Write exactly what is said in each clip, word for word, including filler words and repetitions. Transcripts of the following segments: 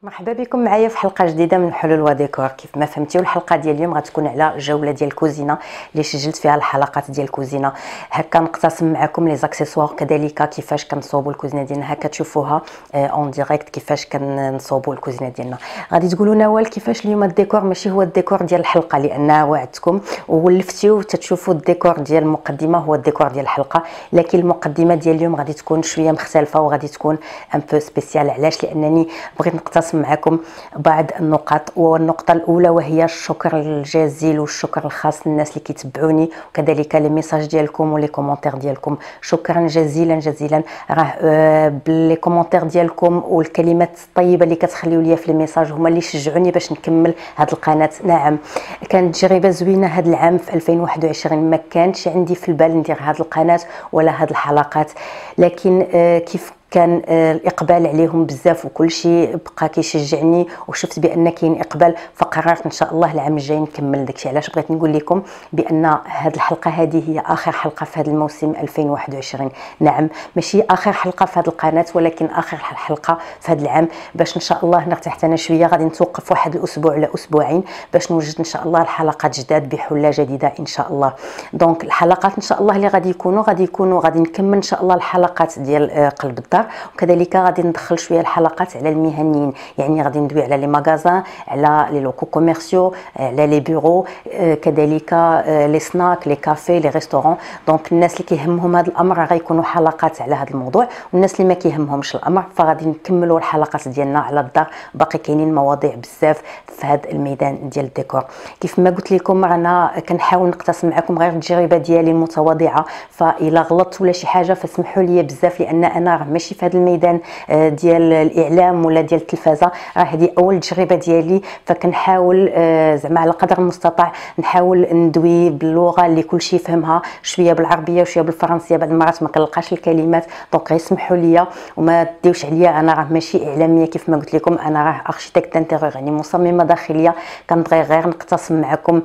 مرحبا بكم معايا في حلقه جديده من حلول وديكور. كيف ما فهمتيو الحلقه ديال اليوم غتكون على جوله ديال الكوزينه اللي سجلت فيها الحلقات ديال الكوزينه. هكا نقتسم معكم لي زاكسيسوار كذلك كيفاش كنصوبوا الكوزينه ديالنا. هكا تشوفوها اون ديريكت كيفاش كنصوبوا الكوزينه ديالنا. غادي تقولوا نوال كيفاش اليوم الديكور ماشي هو الديكور ديال الحلقه، لان وعدتكم وولفتيو تتشوفوا الديكور ديال المقدمه هو الديكور ديال الحلقه، لكن المقدمه ديال اليوم غادي تكون شويه مختلفه وغادي تكون ان بو سبيسيال. علاش؟ لانني بغيت نقتسم معكم بعض النقاط. والنقطه الاولى وهي الشكر الجزيل والشكر الخاص للناس اللي كيتبعوني وكذلك لي ميساج ديالكم ولي كومونتير ديالكم. شكرا جزيلا جزيلا. راه باللي كومونتير ديالكم والكلمات الطيبه اللي كتخليو ليا في لي ميساج هما اللي شجعوني باش نكمل هذه القناه. نعم كانت تجربه زوينه هذا العام في ألفين وواحد وعشرين، ما كانش عندي في البال ندير هذه القناه ولا هذه الحلقات، لكن كيف كان الاقبال عليهم بزاف وكل شيء بقى كيشجعني وشفت بان كاين اقبال، فقررت ان شاء الله العام الجاي نكمل داكشي. علاش بغيت نقول لكم بان هذه الحلقه هذه هي اخر حلقه في هذا الموسم ألفين وواحد وعشرين. نعم ماشي اخر حلقه في هذه القناه، ولكن اخر حلقه في هذا العام، باش ان شاء الله نرتاح حتى انا شويه. غادي نتوقف واحد الاسبوع ولا اسبوعين باش نوجد ان شاء الله الحلقات جداد بحله جديده ان شاء الله. دونك الحلقات ان شاء الله اللي غادي يكونوا غادي يكونوا غادي نكمل ان شاء الله الحلقات ديال قلب الدار، وكذلك غادي ندخل شويه الحلقات على المهنيين، يعني غادي ندوي على لي ماغازان، على لي لوكو كوميرسيو، على لي بيرو، كذلك لي سناك، لي كافي، لي ريستورون. دونك الناس اللي كيهمهم هذا الامر غيكونوا حلقات على هذا الموضوع، والناس اللي ما كيهمهمش الامر فغادي نكملوا الحلقات ديالنا على الدار. باقي كاينين مواضيع بزاف في هذا الميدان ديال الديكور. كيف ما قلت لكم انا كنحاول نقتسم معكم غير التجربه ديالي المتواضعه، فإلا غلطت ولا شي حاجه فسمحوا لي بزاف، لان انا راه ماشي في هذا الميدان ديال الاعلام ولا ديال التلفازه، راه هذه اول تجربه ديالي، فكنحاول زعما على قدر المستطاع نحاول ندوي باللغه اللي كلشي يفهمها، شويه بالعربيه وشويه بالفرنسيه، بعض المرات ما كنلقاش الكلمات. دونك غير سمحوا لي وما ديوش عليا، انا راه ماشي اعلاميه كيف ما قلت لكم، انا راه اركيتكت انتيريور يعني مصممه داخليه. كنبغي غير نقتسم معكم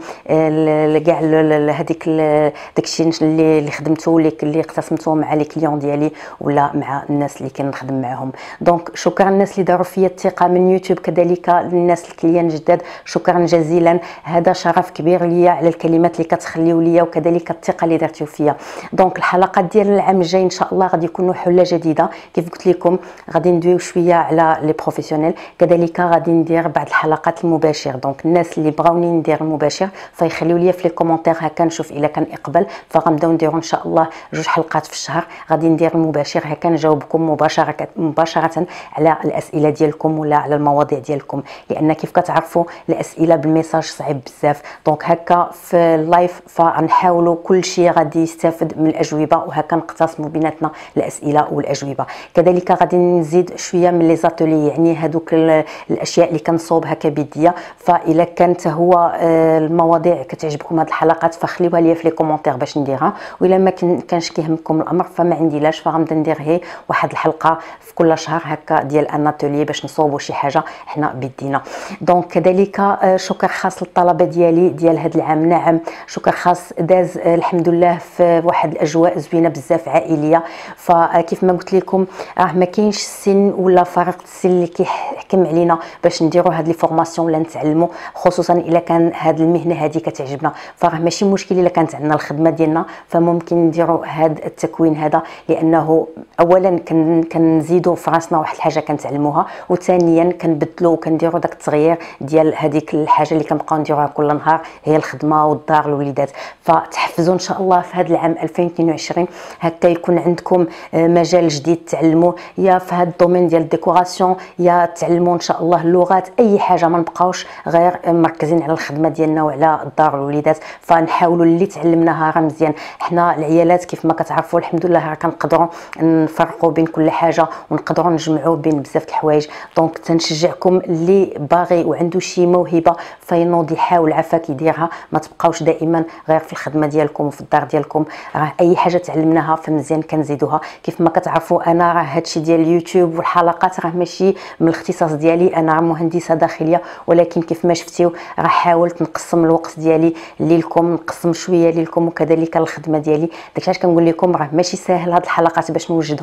كاع هذيك داكشي اللي اللي خدمته اللي اقتسمته مع لي كليون ديالي ولا مع الناس اللي كنخدم معهم. دونك شكرا الناس اللي داروا فيا الثقه من يوتيوب، كذلك الناس الكليان جداد شكرا جزيلا. هذا شرف كبير ليا على الكلمات اللي كتخليو ليا وكذلك الثقه اللي درتيو فيا. دونك الحلقات ديال العام الجاي ان شاء الله غادي يكونوا حله جديده. كيف قلت لكم غادي ندويو شويه على لي بروفيسيونيل، كذلك غادي ندير بعض الحلقات المباشر. دونك الناس اللي بغاوني ندير المباشر فيخليو ليا في لي كومونتير، هكا نشوف الا كان اقبال فغنبداو نديروا ان شاء الله جوج حلقات في الشهر. غادي ندير المباشر هكا نجاوبكم مباشره مباشره على الاسئله ديالكم ولا على المواضيع ديالكم، لان كيف كتعرفوا الاسئله بالميساج صعيب بزاف. دونك هكا في اللايف فنحاولوا كل شيء غادي يستافد من الاجوبه، وهكا نقتسموا بيناتنا الاسئله والاجوبه. كذلك غادي نزيد شويه من لي زاتولي، يعني هذوك الاشياء اللي كنصوب هكا بيديا. فاذا كانت هو المواضيع كتعجبكم هذه الحلقات فخليوها لي في لي كومونتير باش نديرها، والا ما كانش كيهمكم الامر فما عندي لاش، فغنبدا ندير هي واحد الحلقه في كل شهر هكا ديال ان اتولي باش نصوبوا شي حاجه حنا بيدينا. دونك كذلك شكر خاص للطلبه ديالي ديال هذا العام. نعم شكر خاص داز الحمد لله في واحد الاجواء زوينه بزاف عائليه. فكيف ما قلت لكم راه ما كاينش السن ولا فرق السن اللي كيحكم علينا باش نديروا هاد لي فورماسيون ولا نتعلموا، خصوصا الا كان هاد المهنه هذه كتعجبنا. فراه ماشي مشكل الا كانت عندنا الخدمه ديالنا فممكن نديروا هاد التكوين هذا، لانه اولا كنزيدوا في راسنا واحد الحاجه كنتعلموها، وثانيا كنبدلوا وكنديروا داك التغيير ديال هذيك الحاجه اللي كنبقاو نديروها كل نهار هي الخدمه والدار الوليدات. فتحفزوا ان شاء الله في هذا العام ألفين واثنين وعشرين هكا يكون عندكم مجال جديد تعلموا، يا في هذا الدومين ديال الديكوراسيون، يا تعلموا ان شاء الله اللغات، اي حاجه. ما نبقاوش غير مركزين على الخدمه ديالنا وعلى الدار والوليدات، فنحاولوا اللي تعلمناها راه مزيان. حنا العيالات كيف ما كتعرفوا الحمد لله راه كنقدروا نفرقوا بين كل حاجه ونقدروا نجمعوا بين بزاف د الحوايج. دونك تنشجعكم اللي باغي وعنده شي موهبه فينوض يحاول عافاك يديرها، ما تبقاوش دائما غير في الخدمه ديالكم وفي الدار ديالكم. راه اي حاجه تعلمناها فمزيان كنزيدوها. كيف ما كتعرفوا انا راه هادشي ديال اليوتيوب والحلقات راه ماشي من الاختصاص ديالي، انا مهندسه داخليه، ولكن كيف ما شفتيو راه حاولت نقسم الوقت ديالي ليلكم، نقسم شويه ليلكم وكذلك الخدمه ديالي. داكشي علاش كنقول لكم راه ماشي ساهل هاد الحلقات باش نوجدهم. بعض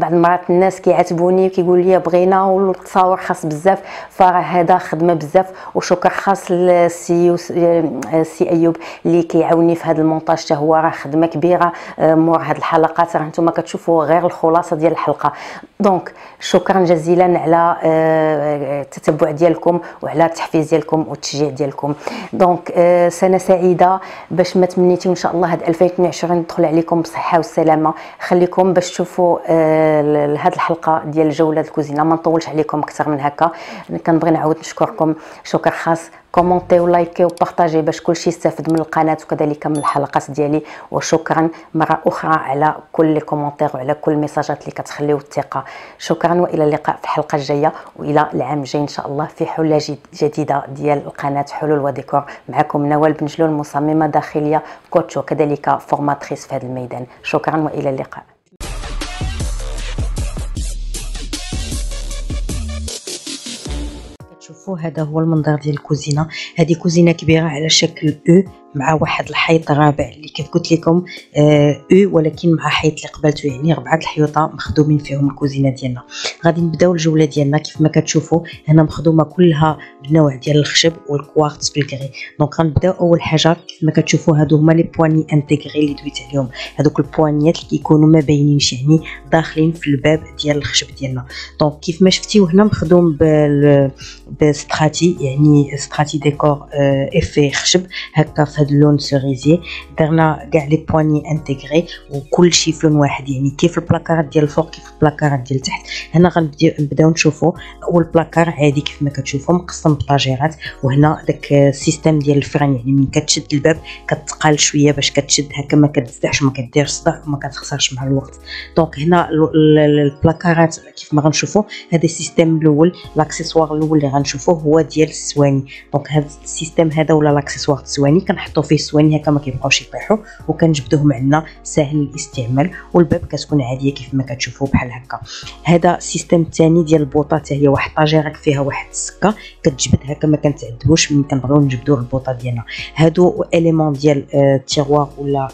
بعض المرات الناس كيعاتبوني كيقول لي بغينا والتصاور خاص بزاف، فراه هذا خدمه بزاف. وشكر خاص للسي سي ايوب اللي كيعاوني في هذا المونتاج، حتى هو راه خدمه كبيره مور هذه الحلقات، راه نتوما كتشوفوا غير الخلاصه ديال الحلقه. دونك شكرا جزيلا على التتبع ديالكم وعلى التحفيز ديالكم والتشجيع ديالكم. دونك سنه سعيده باش ما تمنيتوا ان شاء الله هاد ألفين واثنين وعشرين يدخل عليكم بالصحه والسلامه. خليكم باش تشوفوا هاد الحلقه ديال جوله الكوزينه، ما نطولش عليكم اكثر من هكا. كنبغي نعاود نشكركم شكر خاص. كومونتي ولايكي وبارطاجي باش كلشي يستافد من القناه وكذلك من الحلقات ديالي. وشكرا مره اخرى على كل كومونتير وعلى كل ميساجات اللي كتخليو الثقه. شكرا والى اللقاء في الحلقه الجايه، والى العام الجاي ان شاء الله في حله جديده ديال القناه حلول وديكور. معكم نوال بنجلول، مصممه داخليه كوتش وكذلك فورماتريس في هذا الميدان. شكرا والى اللقاء. شوفوا هذا هو المنظر ديال الكوزينه. هذه كوزينه كبيره على شكل او مع واحد الحيط رابع اللي كيف قلت لكم او، ولكن مع حيط اللي قبلته، يعني اربعه الحيوطه مخدومين فيهم الكوزينه ديالنا. غادي نبداو الجوله ديالنا. كيف ما كتشوفوا هنا مخدومه كلها بنوع ديال الخشب والكوارتز بالكري. دونك غنبداو اول حاجه. كيف ما كتشوفوا هادو هما لي بواني انتيغري اللي دويت عليهم، هذوك البوانيات اللي كيكونوا ما باينينش، يعني داخلين في الباب ديال الخشب ديالنا. دونك كيف ما شفتيو هنا مخدوم بال بستراتي، يعني ستراتي ديكور افي خشب هكا في هذا اللون سيريزي. درنا كاع لي بواني انتيغري وكل شيء في لون واحد، يعني كيف البلاكارات ديال الفوق كيف البلاكارات ديال التحت. هنا غنبداو نشوفوا اول بلاكار عادي كيف ما كتشوفوا مقسم بطاجيرات، وهنا داك السيستم ديال الفران، يعني من كتشد الباب كتقال شويه باش كتشد هكا ما كتزدحش ما كديرش صداع وما كتخسرش مع الوقت. دونك هنا البلاكارات كيف ما غنشوفوا هذا السيستم الاول، لاكسيسوار الاول اللي غنشوفوه هو ديال السواني. دونك هذا السيستم هذا ولا لاكسيسوار السواني كنحطوا فيه السواني هكا ما كيبقاوش يطيحوا، وكنجبدوه معنا سهل الاستعمال، والباب كتكون عاديه كيف ما كتشوفوا بحال هكا. هذا السيستم الثاني ديال البوطه، حتى هي واحد طاجيره فيها واحد السكه كتجبد هكا ما كنتعذبوش ملي كنبغيو نجبدوا البوطه ديالنا. هادو اليمون ديال التيغوار ولا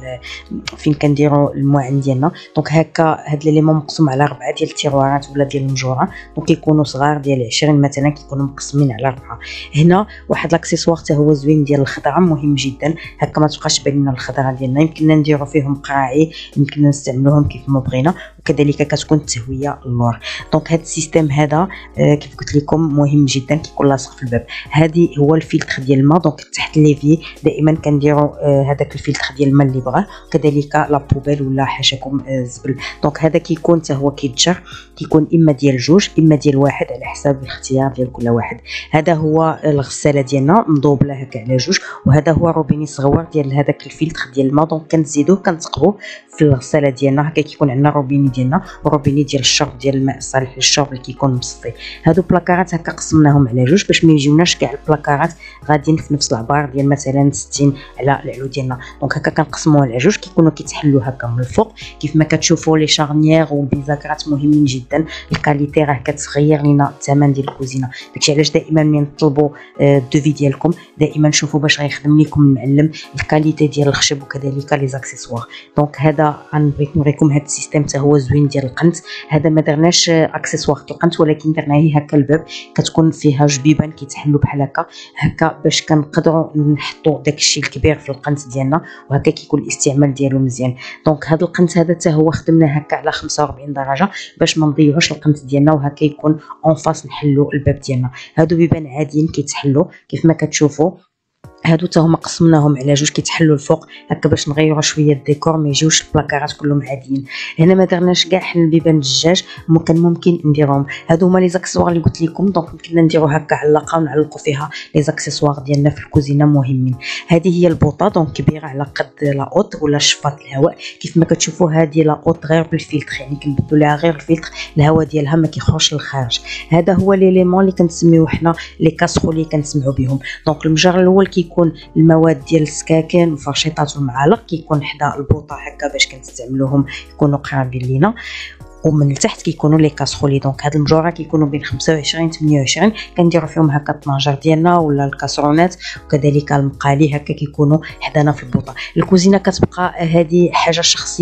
فين كنديروا المعن ديالنا. دونك هكا هاد الاليمون مقسوم على اربعه ديال التيغوارات ولا ديال المجوره، دونك كيكونوا صغار ديال عشرين مثلا، كيكونوا مقسمين على اربعه. هنا واحد لاكسيسوار حتى هو زوين ديال الخضره، مهم جدا هكا ما تبقاش باينه الخضره ديالنا. يمكننا نديروا فيهم قراعي، يمكننا نستعملوهم كيف ما بغينا، وكذلك كتكون التهويه اللور. دونك هذا السيستم هذا آه كيف قلت لكم مهم جدا، كيكون لاصق في الباب. هذه هو الفلتر ديال الماء. دونك تحت ليفي دائما كنديروا هذاك آه الفلتر ديال الماء اللي بغاه، وكذلك لا بوبيل ولا حاشاكم الزبل. آه دونك هذا كيكون حتى هو كيتجر، كيكون اما ديال جوج اما ديال واحد على حساب الاختيار ديال كل واحد. هذا هو الغساله ديالنا مضوبله هكا على جوج، وهذا هو روبيني صغور ديال هذاك الفلتر ديال الماء. دونك كنزيدوه كنثقبوه في الغساله ديالنا هكا، كيكون عندنا روبيني ديالنا وروبيني ديال الشرب ديال الماء الصالح للشرب اللي كيكون مصفي. هادو بلاكارات هكا قسمناهم على جوج باش ما يجيوناش كاع البلاكارات غاديين في نفس العبار ديال مثلا ستين على العلو ديالنا. دونك هكا كنقسموه على جوج، كيكونوا كيتحلوا هكا من الفوق كيف ما كتشوفوا. لي شارنيير والبيزاكرات مهمين جدا، الكاليتي راه كتغير لينا الثمن ديال الكوزينه. داكشي علاش دائما من طلبوا الدوفي ديالكم دائما شوفوا باش غيخدم لكم المعلم الكاليتي ديال الخشب وكذلك لي زاكسيسوار. دونك هذا غنبغيت نوريكم هذا السيستم حتى هو زوين ديال القنت. هذا ما درناش اكسسوار القنت، ولكن درناه هكا الباب كتكون فيها جبيبان كيتحلوا بحال هكا هكا باش كنقدروا نحطوا داكشي الكبير في القنت ديالنا، وهكا كيكون الاستعمال ديالو مزيان. دونك هذا القنت هذا حتى هو خدمناه هكا على خمسة وأربعين درجه باش ما نضيعوش القنت ديالنا، وهكا يكون اون فاس نحلوا الباب ديالنا. هادو بيبان عاديين كيتحلوا كيف ما كتشوفوا. هادو حتى هما قسمناهم على جوج كيتحلوا الفوق هكا باش نغيروا شويه الديكور ما يجيوش البلاكارات كلهم عاديين. هنا ما درناش كاع حنا البيبان الدجاج، كان ممكن نديرهم. هادو هما لي زاكسيسوار اللي قلت لكم. دونك يمكننا نديروا هكا علاقه ونعلقوا فيها لي زاكسيسوار ديالنا في الكوزينه مهمين. هذه هي البوطه، دونك كبيره على قد لا اوت ولا شفاط الهواء. كيف ما كتشوفوا هذه لا اوت غير بالفلتر، يعني كنبدلوا لها غير الفلتر، الهواء ديالها ما كيخرجش للخارج. هذا هو ليليمون اللي كنسميوه حنا لي كاسرول اللي كنسمعوا بهم. دونك المجر الاول كيكون المواد ديال السكاكين وفرشيطات والمعالق، كيكون حدا البوطه هكا باش كنستعملوهم يكونوا قرابين لينا، ومن التحت كيكونوا لي كاسرولي. دونك هاد المجوره كيكونوا بين خمسة وعشرين ثمانية وعشرين، كنديروا فيهم هكا الطناجر ديالنا ولا الكاسرونات، وكذلك المقالي هكا كيكونوا حدانا في البوطه. الكوزينه كتبقى هذه حاجه شخصيه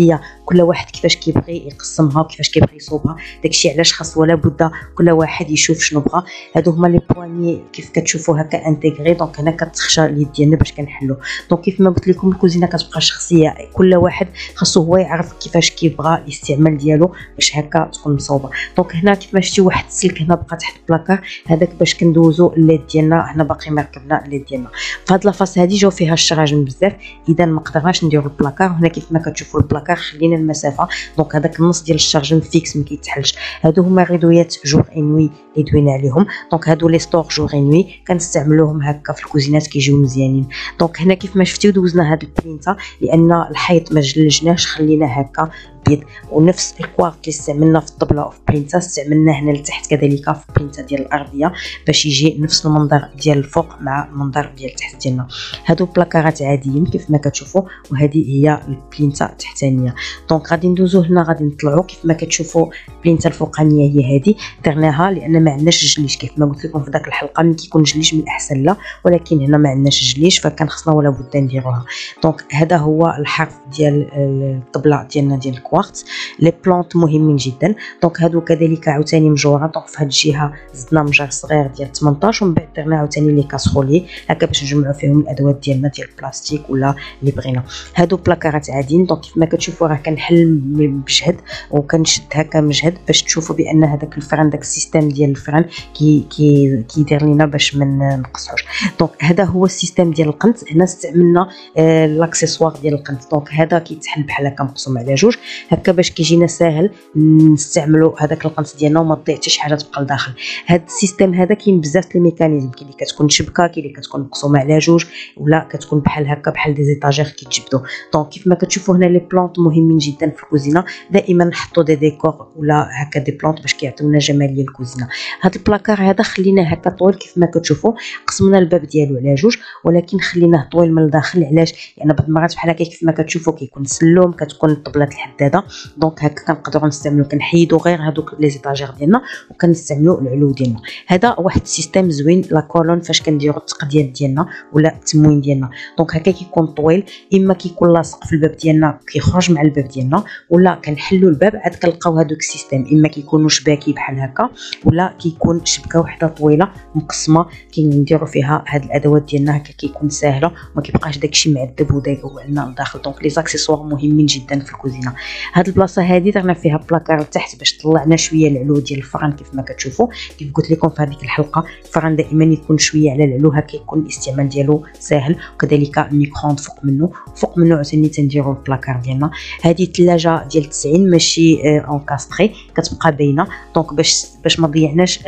كل واحد كيفاش كيبغي يقسمها وكيفاش كيبغي يصوبها. داكشي علاش خاص ولا بد كل واحد يشوف شنو بغى. هادو هما لي بواني كيف كتشوفوا هكا انتغري. دونك هنا كتخشى اليد ديالنا باش كنحلو. دونك كيف ما قلت لكم الكوزينه كتبقى شخصيه، كل واحد خاصو هو يعرف كيفاش كيبغى الاستعمال ديالو باش هكا تكون مصوبه. دونك هنا كيف ما شفتي واحد السلك هنا بقى تحت البلاكار، هذاك باش كندوزو الليد ديالنا. هنا باقي ما ركبنا الليد ديالنا. فهاد لافاس هادي جاو فيها الشراجم بزاف، اذا ما قدرناش نديرو البلاكار. هنا كيف ما كتشوفوا البلاكار خلينا المسافه، دونك هذاك النص ديال الشرجم فيكس ما كيتحلش. هادو هما غيدويات جور اي نوي اللي دوينا عليهم. دونك هادو لي ستور جور اي نوي كنستعملوهم هكا في الكوزينات كيجيو مزيانين. دونك هنا كيف ما شفتيو دوزنا هاد البرينتا لان الحيط ما جلجناش، خلينا هكا بيض. ونفس الكوارت اللي استعملنا في الطبله وفي برينتا استعملنا هنا لتحت كذلك في برينتا ديال الارضيه باش يجي نفس المنظر ديال الفوق مع المنظر ديال التحت ديالنا. هادو بلاكارات عاديين كيف ما كتشوفوا، وهذه هي البلينتا التحتانيه. دونك غادي ندوزو هنا غادي نطلعوا. كيف ما كتشوفوا البلينتا الفوقانيه هي هذه درناها لان ما عندناش جليش. كيف ما قلت لكم في داك الحلقه ملي كيكون جليش من الاحسن لا، ولكن هنا ما عندناش جليش فكان خصنا ولا بد نديروها. دونك هذا هو الحرف ديال الطبله ديالنا ديال الكوارت. لي بلونط مهمين جدا. دونك هادو كذلك عاوتاني مجوره. دونك في هاد الجهه زدنا مجر صغير ديال ثمنطاش، ومن بعد درنا عاوتاني لي كاسرولي هكا باش نجمعوا فيهم الادوات ديالنا ديال البلاستيك ولا اللي بغينا. هادو بلاكارات عاديين. دونك كيف ما كتشوفوا راه كنحل بجهد وكنشد هكا مجهد باش تشوفوا بان هذاك الفران داك السيستم ديال الفران كي كي كيدير لينا باش ما نقصحوش. دونك هذا هو السيستم ديال القنت. هنا استعملنا آه لاكسيسوار ديال القنت. دونك هذا كيتحل بحال هكا مقسوم على جوج هكا باش كيجينا ساهل نستعملوا هذاك القنت ديالنا وما تضيع حتى شي حاجه تبقى لداخل. هذا السيستم هذا كاين بزاف ديال الميكانيزم، كاين اللي كتكون شبكه، كاين اللي كتكون مقسومه على جوج، ولا كتكون بحال هكا بحال دي زيتاجير كيتجبدوا. دونك كيف ما كتشوفوا هنا لي بلونط مهمين جدا في الكوزينه. دائما نحطوا دي ديكور ولا هكا دي بلونط باش كيعطيونا جماليه الكوزينه. هذا البلاكار هذا خليناه هكا طويل كيف ما كتشوفوا، قسمنا الباب ديالو على جوج ولكن خليناه طويل من الداخل. علاش؟ لان يعني بعض المرات بحال هكا كيف ما كتشوفوا كيكون سلوم، كتكون الطبله الحداده. دونك هكا كنقدروا نستعملوا كنحيدوا غير هذوك لي زيتاجير ديالنا وكنستعملوا العلو ديالنا. هذا واحد السيستم زوين لا كولون فاش كنديروا التقديات ديالنا ولا التموين ديالنا. دونك هكا كيكون طويل، اما كيكون لاصق في الباب ديالنا كيخرج مع الباب ديالنا، ولا كنحلوا الباب عاد كنلقاو هذوك السيستم اما كيكونوا شباكي بحال هكا ولا كيكون شبكه وحده طويله مقسمه كنديروا فيها هاد الادوات ديالنا. هكا كيكون ساهله وما كيبقاش داكشي معذب ودايق عندنا لداخل. دونك لي زاكسيسوار مهمين جدا في الكوزينه. هاد البلاصه هادي درنا فيها بلاكار لتحت باش طلعنا شويه العلو ديال الفران. كيف ما كتشوفوا كيف قلت لكم في هذيك الحلقه الفران دائما يكون شويه على العلو هكا يكون الاستعمال ديالو ساهل. وكذلك الميكرووند فوق منه فوق منه عاوتاني تنديروا البلاكار ديالنا. هذه الثلاجه ديال تسعين ماشي اونكاستري كتبقى باينه. دونك باش باش ما ضيعناش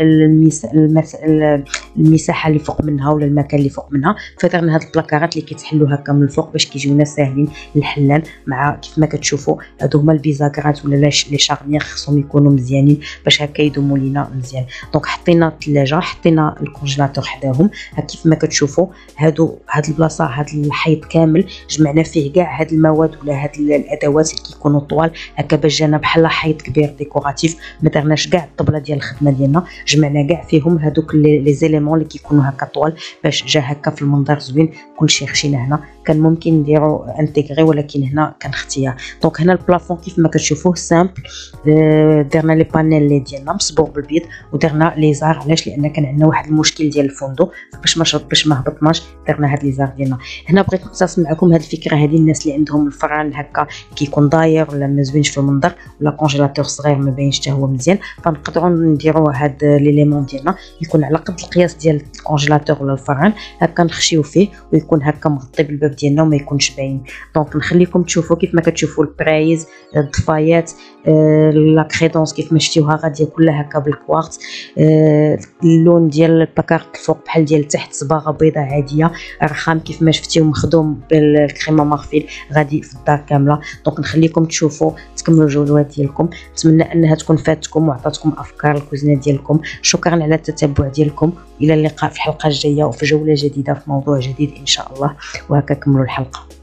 المساحه اللي فوق منها ولا المكان اللي فوق منها، فدرنا هاد البلاكارات اللي كيتحلوا هكا من الفوق باش كيجيونا ساهلين الحلال. مع كيف ما كتشوفوا هادو هما البيزاكرات ولا لي شارنيير خصهم يكونوا مزيانين باش هكا يدوموا لينا مزيان. دونك حطينا الثلاجه، حطينا الكونجيلاتور حداهم. ها كيف ما كتشوفوا هادو هاد البلاصه هاد الحيط كامل جمعنا فيه كاع هاد المواد ولا هاد الادوات اللي كيكونوا طوال هكا باش جانا بحال حيط كبير ديكوراتيف. ما درناش كاع الطبله ديال الخدمه ديالنا، جمعنا كاع فيهم هادوك لي زيليمون اللي كيكونوا هكا طوال باش جا هكا في المنظر زوين. كلشي خشينا هنا. كان ممكن نديروا انتغري ولكن هنا كان اختيار. دونك هنا البلافون كيف ما كتشوفوه سامبل. درنا لي بانيل ديالنا مصبوغ بالبيض ودرنا لي زار. علاش؟ لان كان عندنا واحد المشكل ديال الفندق باش ما باش ما هبطناش درنا هاد لي زار ديالنا. هنا بغيت نقتسم معكم هاد الفكره هذه الناس اللي عندهم الفران هكا كيكون داير ولا ما زوينش في المنظر ولا كونجيلاتور صغير ما باينش حتى هو مزيان، فنقدروا نديروا هاد ليليمون ديالنا يكون على قد القياس ديال الكونجيلاتور ولا الفران هكا نخشيو فيه ويكون هكا مغطي بالباب ديالنا وما يكونش باين. دونك نخليكم تشوفوا كيف ما كتشوفوا البرايز الضفايات آه لا كريدونس كيف ما شفتيوها غاديه كلها هكا بالكوارت. آه اللون ديال البلاكار الفوق بحال ديال التحت صباغه بيضاء عاديه رخام كيف ما شفتيو مخدوم بالكريمه مارفيل غادي في الدار كامله. دونك نخليكم تشوفوا تكملوا الجولات ديالكم. نتمنى انها تكون فاتتكم وعطاتكم افكار الكوزينه ديالكم. شكرا على التتبع ديالكم. الى اللقاء في الحلقه الجايه وفي جوله جديده في موضوع جديد ان شاء الله. وهكا كملوا الحلقه.